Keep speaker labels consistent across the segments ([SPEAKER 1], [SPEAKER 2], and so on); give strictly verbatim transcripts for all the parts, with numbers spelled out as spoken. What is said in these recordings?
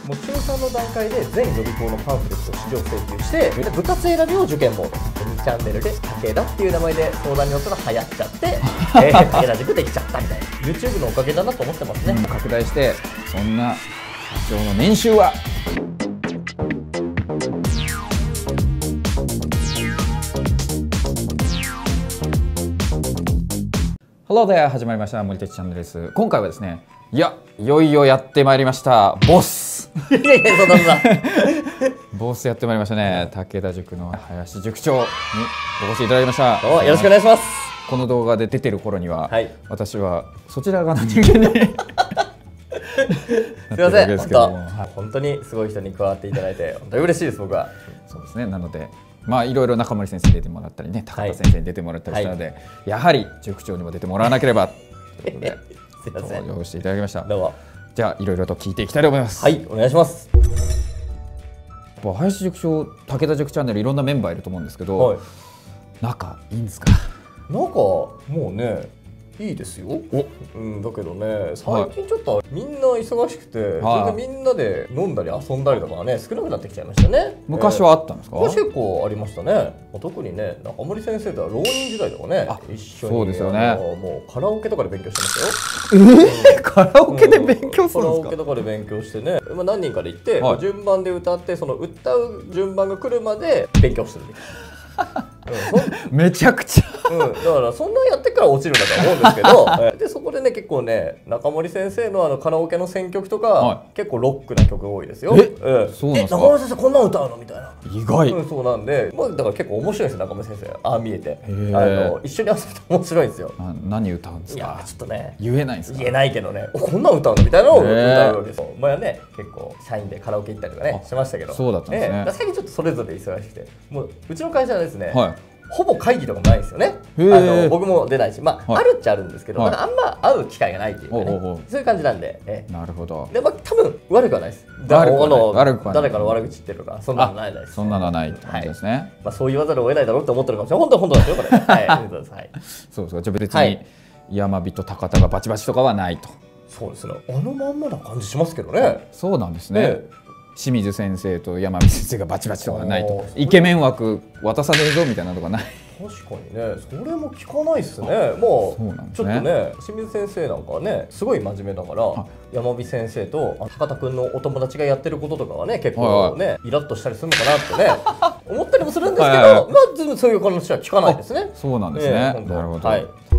[SPEAKER 1] もう中さんの段階で全予備校のパンフレットを資料請求して、で部活選びを受験モードにチャンネルで武田っていう名前で相談に乗ったら流行っちゃって、えー、武田塾できちゃったみたいな YouTube のおかげだなと思ってますね。
[SPEAKER 2] うん、拡大してそんな社長の年収はHello there! 始まりました森哲チャンネルです。今回はですね、いや、いよいよやってまいりましたボス
[SPEAKER 1] いやいや、そんなそんな
[SPEAKER 2] ボスやってまいりましたね。武田塾の林塾長にお越しいただきました。
[SPEAKER 1] どうもよろしくお願いします。
[SPEAKER 2] この動画で出てる頃には、はい、私はそちら側の人間にす
[SPEAKER 1] みません、本当、はい、本当にすごい人に加わっていただいて本当に嬉しいです。僕は
[SPEAKER 2] そうですね。なのでまあいろいろ中森先生に出てもらったりね、高田先生に出てもらったりしたので、はい、やはり塾長にも出てもらわなければということですいません、登場していただきました。どうも。じゃあいろいろと聞いていきたいと思います。
[SPEAKER 1] はい、お願いします。
[SPEAKER 2] 林塾長、武田塾チャンネルいろんなメンバーいると思うんですけど、はい、仲いいんですか？
[SPEAKER 1] 仲もうねいいですよ。うん、だけどね、最近ちょっとみんな忙しくて、はい、それでみんなで飲んだり遊んだりとかね少なくなってきちゃいましたね。
[SPEAKER 2] 昔はあったんですか？
[SPEAKER 1] 昔結構ありましたね。特にね、中森先生とは浪人時代とかね、一緒にそうですよね。もうカラオケとかで勉強してましたよ。
[SPEAKER 2] えー、カラオケで勉強するんですか？
[SPEAKER 1] カラオケとかで勉強してね、まあ何人かで行って、はい、順番で歌って、その歌う順番が来るまで勉強するみたいな。
[SPEAKER 2] うん、めちゃくちゃ、
[SPEAKER 1] うん、だからそんなやってから落ちるんだと思うんですけどでそこでね結構ね中森先生のあのカラオケの選曲とか、はい、結構ロックな曲が多いですよ。え、えそうなんですか？中森先生こんなの歌うのみたいな。
[SPEAKER 2] 意外、
[SPEAKER 1] うん、そうなんで、まあ、だから結構面白いですよ中森先生。ああ見えてあの一緒に遊ぶと面白いんですよ。
[SPEAKER 2] な何歌うんですか？
[SPEAKER 1] いやちょっとね
[SPEAKER 2] 言えないんですか？
[SPEAKER 1] 言えないけどね、こんなの歌うのみたいなのを歌うわけですよ。前はね結構社員でカラオケ行ったりとかねしましたけど、
[SPEAKER 2] そうだったんですね。
[SPEAKER 1] 最近ちょっとそれぞれ忙しくて、もううちの会社はですね、はい、ほぼ会議とかもないですよね。あの僕も出ないし、まあ、はい、あるっちゃあるんですけど、はい、あんま会う機会がないっていうかね、そういう感じなんで。え
[SPEAKER 2] なるほど。
[SPEAKER 1] で、まあ、多分悪くはないです。誰かの悪口言ってるとかそんなのないです。
[SPEAKER 2] そんなのはないって感じですね。はい、
[SPEAKER 1] まあそう言わざるを得ないだろうって思ってるかもしれない。本当は本当なんですよこれ。はい。
[SPEAKER 2] そうですか。じゃあ別に山人高田がバチバチとかはないと。
[SPEAKER 1] そうですね。あのまんまな感じしますけどね。
[SPEAKER 2] そうなんですね。清水先生と山見先生がバチバチとかないと、イケメン枠渡さねえぞみたいなのとかない。
[SPEAKER 1] 確かにね、それも聞かないっすね。もうちょっとね、清水先生なんかはねすごい真面目だから、山見先生と高田君のお友達がやってることとかはね結構ねイラッとしたりするのかなってね思ったりもするんですけど、まあ全然そういう話は聞かないですね。
[SPEAKER 2] そうなんですね。なるほど。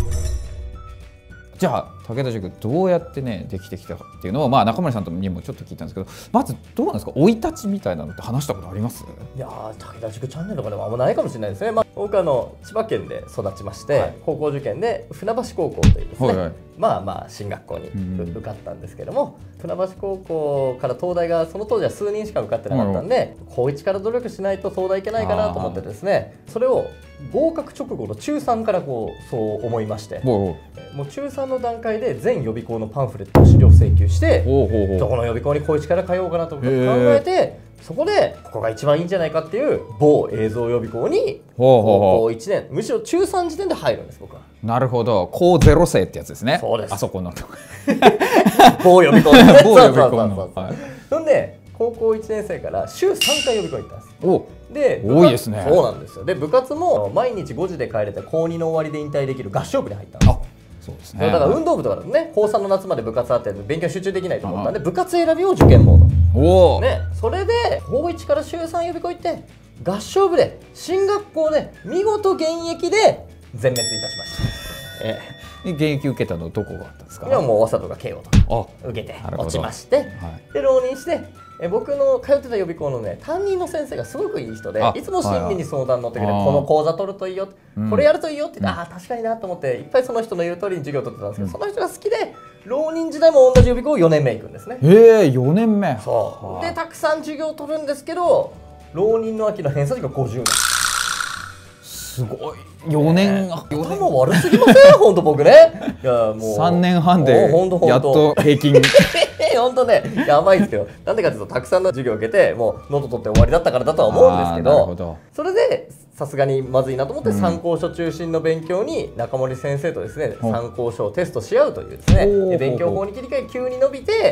[SPEAKER 2] じゃあ武田塾どうやってねできてきたかっていうのを、まあ、中森さんとにもちょっと聞いたんですけど、まずどうなんですか、生い立ちみたいなのって話したことあります？いやー、武田塾チャンネルとかでもあんまないかもしれないですね。まあ、僕あの千葉県で育ちまして、はい、高校受験で船橋高校というですね、はいはい、まあまあ進学校に受かったんですけども、船橋高校から東大がその当時は数人しか受かってなかったんで、高いちから努力しないと東大行けないかなと思ってですね、それを合格直後の中さんからこうそう思いまして、もう中さんの段階で全予備校のパンフレットを資料請求して、どこの予備校に高いちから通おうかなと考えて、そこでここが一番いいんじゃないかっていう某映像予備校に高校いちねん、むしろ中さん時点で入るんです僕は。なるほど、高ゼロ生ってやつですね。
[SPEAKER 1] そうです。
[SPEAKER 2] あそこの
[SPEAKER 1] 某予備校ですね。某予備校の。そんで高校いちねん生から週さんかい予備校に行ったんです。おで
[SPEAKER 2] 多いですね。
[SPEAKER 1] そうなんですよ。で部活も毎日ごじで帰れて高にの終わりで引退できる合唱部に入ったんです。
[SPEAKER 2] そうですね。
[SPEAKER 1] だから運動部とかだとね、高さんの夏まで部活あって勉強集中できないと思ったんで、部活選びを受験モード。おお。ね、それで高いちから週さん予備校行って合唱部で進学校で見事現役で全滅いたしました。え
[SPEAKER 2] え、現役受けたのどこがあったんですか？
[SPEAKER 1] いやもう早稲田とか慶応とか受けて落ちまして、はい、で浪人して。え僕の通ってた予備校のね担任の先生がすごくいい人で、いつも親身に相談乗ってくれて、この講座取るといいよ、これやるといいよって言って、ああ確かになと思っていっぱいその人の言う通りに授業を取ってたんですけど、その人が好きで浪人時代も同じ予備校をよねんめ行くんですね。
[SPEAKER 2] ええ、よねんめ。
[SPEAKER 1] そうでたくさん授業を取るんですけど、浪人の秋の偏差値がごじゅうねん。
[SPEAKER 2] すごい。よねん、
[SPEAKER 1] 頭悪すぎません本当僕ね。いやもう
[SPEAKER 2] さんねんはんでやっと平均
[SPEAKER 1] 本当ねやばいですけど、なんでかというとたくさんの授業を受けてもうノート取って終わりだったからだとは思うんですけど、それでさすがにまずいなと思って参考書中心の勉強に中森先生とですね参考書をテストし合うというですね、勉強法に切り替え急に伸びて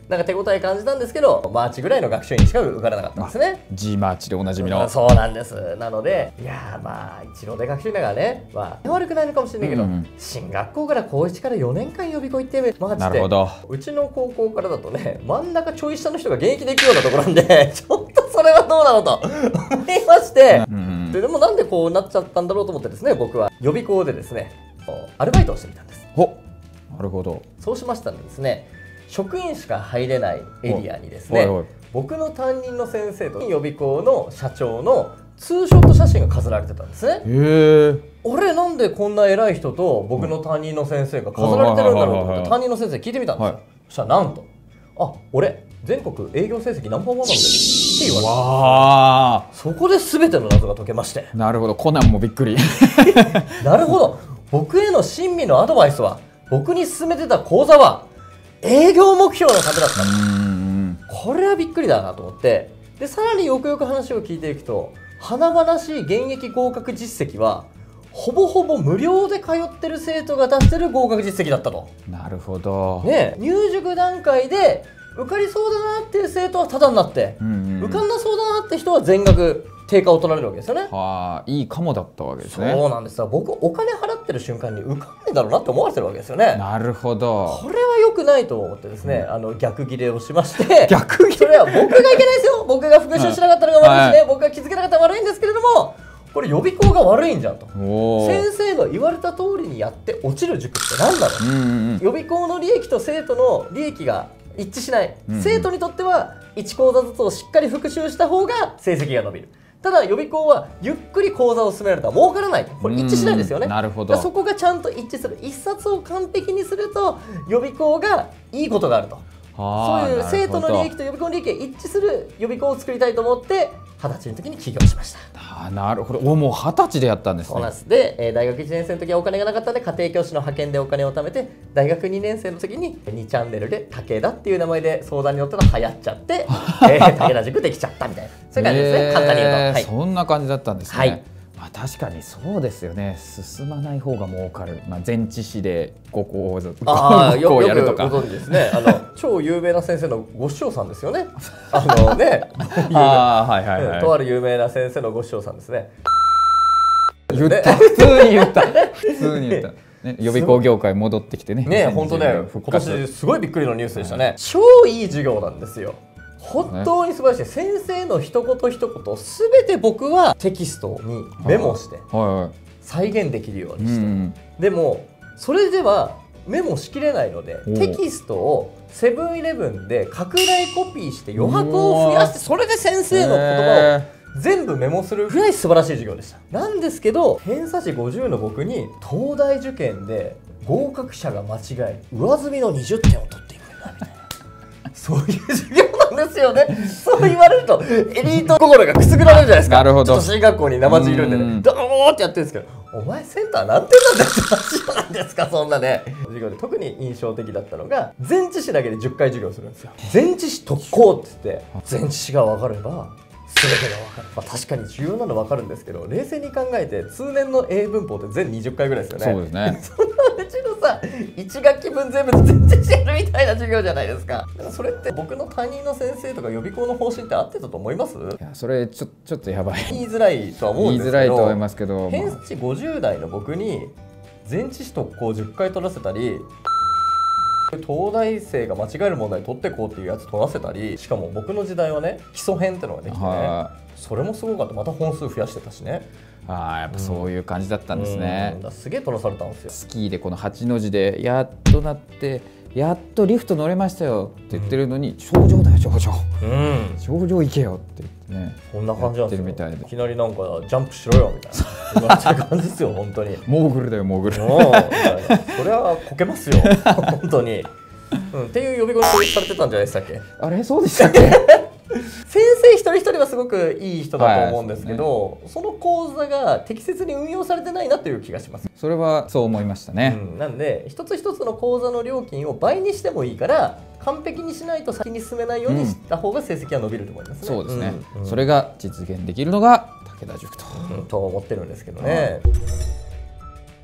[SPEAKER 1] なんか手応え感じたんですけど、マーチぐらいの学習院しか受からなかったんですね。
[SPEAKER 2] G マーチでおなじみの。
[SPEAKER 1] そうなんです。なのでいやーまあ一浪で学習院だからね、まあ悪くないのかもしれないけど、うん、進学校から高いちからよねんかん予備校行ってマジで、なるほど、うちの高校からだとね、真ん中ちょい下の人が現役で行くようなところなんでちょっとそれはどうなのと思いまして、うん、で, でもなんでこうなっちゃったんだろうと思ってですね、僕は予備校でですねアルバイトをしてみたんです。
[SPEAKER 2] お、なるほど。
[SPEAKER 1] そうしましたらですね、職員しか入れないエリアにですね、僕の担任の先生と予備校の社長のツーショット写真が飾られてたんですね。へー。俺なんでこんな偉い人と僕の担任の先生が飾られてるんだろうと思って担任の先生聞いてみたんですよ。そしたらなんと「あ、俺全国営業成績ナンバーワンなんだよ」って言われて、わー、そこで全ての謎が解けまして。
[SPEAKER 2] なるほど、コナンもびっくり
[SPEAKER 1] なるほど、僕への親身のアドバイスは、僕に勧めてた講座は営業目標のためだった。これはびっくりだなと思って、でさらによくよく話を聞いていくと、華々しい現役合格実績はほぼほぼ無料で通ってる生徒が出してる合格実績だったと。
[SPEAKER 2] なるほど、
[SPEAKER 1] ね、入塾段階で受かりそうだなっていう生徒はタダになって、うんうん、受かんなそうだなって人は全額定価を取られるわけですよね。
[SPEAKER 2] はあ、いいかもだったわけですね。
[SPEAKER 1] そうなんですよ。僕お金払ってる瞬間に受かんないだろうなって思われてるわけですよね。
[SPEAKER 2] なるほど。
[SPEAKER 1] これは良くないと思ってですね、うん、あの逆ギレをしまして
[SPEAKER 2] 逆ギレ、
[SPEAKER 1] それは僕がいけないですよ。僕が復習しなかったのが悪いしね、はい、僕が気づけなかったら悪いんですけれども、これ予備校が悪いんじゃんと。先生が言われた通りにやって落ちる塾って何だろう、うんうん、予備校の利益と生徒の利益が一致しない、うんうん、生徒にとってはいち講座ずつをしっかり復習した方が成績が伸びる。ただ予備校はゆっくり講座を進められたら儲からない、これ一致しないですよね。
[SPEAKER 2] なるほど。
[SPEAKER 1] そこがちゃんと一致する、一冊を完璧にすると予備校がいいことがあると。そういう生徒の利益と予備校の利益が一致する予備校を作りたいと思ってはたちの時に起業しました。
[SPEAKER 2] あ、なるほど。お、もうはたちでやったんですね。
[SPEAKER 1] そうなんです。で、えー、大学いちねん生の時はお金がなかったので家庭教師の派遣でお金を貯めて、大学にねん生の時ににチャンネルで武田っていう名前で相談に乗ったら流行っちゃって、えー、武田塾できちゃったみたいな、そういう感じですね、えー、簡単に言うと、はい、
[SPEAKER 2] そんな感じだったんですね。はい、まあ、確かにそうですよね。進まない方が儲かる、まあ、前置詞でご講座をやるとか。
[SPEAKER 1] よくご存知ですね。あの超有名な先生のご師匠さんですよね。あのね
[SPEAKER 2] あ、はいはいはい、
[SPEAKER 1] とある有名な先生のご師匠さんですね。
[SPEAKER 2] 言った、普通に言った普通に言ったね、予備校業界戻ってきてね。
[SPEAKER 1] ね、本当ね、今年すごいびっくりのニュースでしたね。はい、超いい授業なんですよ。本当に素晴らしい。先生の一言一言すべて僕はテキストにメモして再現できるようにして、でもそれではメモしきれないのでテキストをセブンイレブンで拡大コピーして余白を増やして、それで先生の言葉を全部メモするぐらい素晴らしい授業でした。なんですけど偏差値ごじゅうの僕に東大受験で合格者が間違い上積みのにじゅってんを取っていくんだみたいな、そういう授業なんですよね。そう言われるとエリート心がくすぐられるじゃないですか。
[SPEAKER 2] なるほど。
[SPEAKER 1] ちょっと進学校に生地いるんでね、ドーってやってるんですけど、お前センター何点なんだって話なんですか、そんなね。授業で特に印象的だったのが、前置詞だけでじゅっかい授業するんですよ。前置詞特攻って言って、前置詞が分かれば全てが分かる。まあ、確かに重要なの分かるんですけど、冷静に考えて通年の英文法って全にじゅっかいぐらいですよね。
[SPEAKER 2] そうですね。
[SPEAKER 1] そんなうちのさいち学期分全部前置詞やるみたいな授業じゃないですか。それって僕の担任の先生とか予備校の方針って合ってたと思います？い
[SPEAKER 2] や、それちょちょっとやばい。
[SPEAKER 1] 言いづらいとは思うんですけど、
[SPEAKER 2] 言いづらいと思いますけど、
[SPEAKER 1] 偏差値ごじゅう代の僕に前置詞特攻じゅっかい取らせたり、東大生が間違える問題取ってこうっていうやつ取らせたり、しかも僕の時代はね基礎編ってのができてね、それもすごかった。また本数増やしてたしね。
[SPEAKER 2] ああ、やっぱそういう感じだったんですね。
[SPEAKER 1] うん、だすげえ取らされたんですよ。
[SPEAKER 2] スキーでこの八の字でやっとなってやっとリフト乗れましたよって言ってるのに、頂上だよ頂上、うん、頂上行けよって言ってね、
[SPEAKER 1] こんな感じなんですよ。いきなりなんかジャンプしろよみたいな感じですよ本当に。
[SPEAKER 2] モーグルだよモーグル。
[SPEAKER 1] それはこけますよ本当に、うん、っていう呼び声がされてたんじゃないでしたっけ。
[SPEAKER 2] あれそうでしたっけ
[SPEAKER 1] 先生一人一人はすごくいい人だと思うんですけど、はい、その講座が適切に運用されてないなという気がします。
[SPEAKER 2] それはそう思いましたね。
[SPEAKER 1] うん、なんで一つ一つの講座の料金を倍にしてもいいから完璧にしないと先に進めないようにした方が成績は伸びると思いますね。
[SPEAKER 2] そうですね、うん、それが実現できるのが武田塾と、
[SPEAKER 1] うん、と思ってるんですけどね。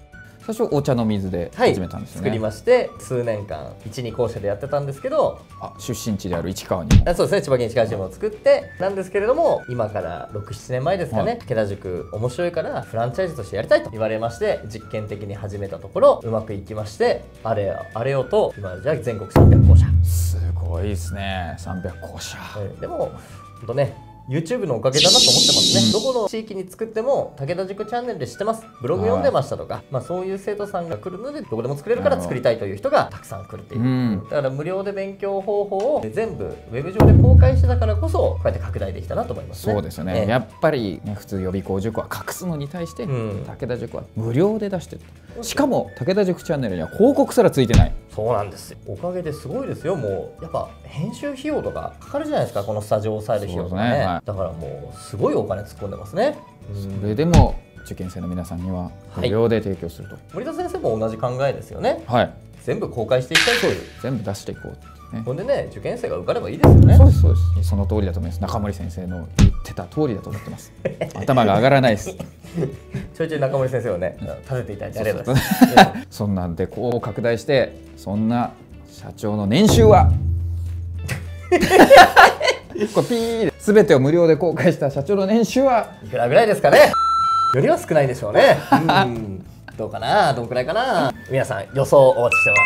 [SPEAKER 2] 最初お茶の水で始めたんですよね、
[SPEAKER 1] はい、作りまして数年間いちに校舎でやってたんですけど、
[SPEAKER 2] あ出身地である市川にも、
[SPEAKER 1] あそうですね、千葉県市川市も作ってなんですけれども、今からろく、ななねんまえですかね、武田塾面白いからフランチャイズとしてやりたいと言われまして、実験的に始めたところうまくいきまして、あれよあれよと今じゃ全国さんびゃく校舎。
[SPEAKER 2] すごいですね、さんびゃく校舎、
[SPEAKER 1] はい、でも本当ねYouTube のおかげだなと思ってますね、うん、どこの地域に作っても武田塾チャンネルで知ってます、ブログ読んでましたとか、はい、まあ、そういう生徒さんが来るのでどこでも作れるから作りたいという人がたくさん来るっていう、うん、だから無料で勉強方法を全部ウェブ上で公開してたからこそこうやって拡大できたなと思いますね。
[SPEAKER 2] そうですよね、ええ、やっぱり、ね、普通予備校塾は隠すのに対して、うん、武田塾は無料で出してる、しかも武田塾チャンネルには広告すらついてない。
[SPEAKER 1] そうなんですよ、おかげですごいですよ。もうやっぱ編集費用とかかかるじゃないですか、このスタジオを抑える費用とかね、ね、はい、だからもうすごいお金突っ込んでますね。
[SPEAKER 2] それでも受験生の皆さんには無料で提供すると、はい、
[SPEAKER 1] 森田先生も同じ考えですよね。
[SPEAKER 2] はい、
[SPEAKER 1] 全部公開していきたいという、
[SPEAKER 2] 全部出していこう、ね、
[SPEAKER 1] ほんでね、受験生が受かればいいですよね。
[SPEAKER 2] そうですそうです、その通りだと思います。中森先生の言ってた通りだと思ってます頭が上がらないです
[SPEAKER 1] ちょいちょい中森先生をね立てていただいてありがとうございます。
[SPEAKER 2] そんなんでこう拡大して、そんな社長の年収はこれピーで全てを無料で公開した社長の年収はい
[SPEAKER 1] くらぐらいですかね。よりは少ないでしょうね。うんどうかな、どんくらいかな。皆さん予想をお待ちしてます、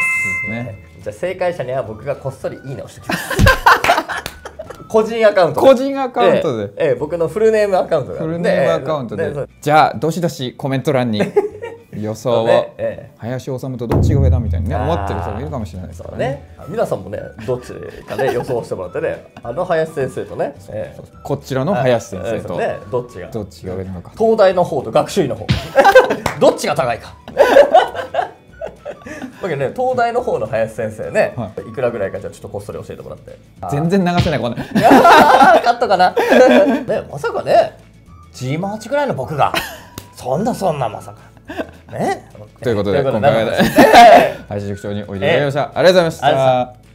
[SPEAKER 1] ね、じゃあ正解者には僕がこっそりいいねをしてきます個人アカウント
[SPEAKER 2] 個人アカウントで、
[SPEAKER 1] ええええ、僕のフルネームアカウントが
[SPEAKER 2] フルネームアカウントで、じゃあどしどしコメント欄に予想を、ね、ええ、林修とどっちが上だみたいに、ね、思ってる人もいるかもしれないですからね。
[SPEAKER 1] ね、皆さんもねどっちかね予想してもらってね、あの林先生とね、ええ、
[SPEAKER 2] こちらの林先生と、
[SPEAKER 1] ね、どっちが
[SPEAKER 2] どっちが上なのか、
[SPEAKER 1] 東大の方と学習院の方どっちが高いかだけどね、東大の方の林先生ね、はい、いくらぐらいかじゃあちょっとこっそり教えてもらって。
[SPEAKER 2] 全然流せないこんな
[SPEAKER 1] カットかなね、まさかね ジーマーチ ぐらいの僕がそんなそんなまさかね。
[SPEAKER 2] ということで今回は林塾長においでいただきました、えー、ありがとうございました。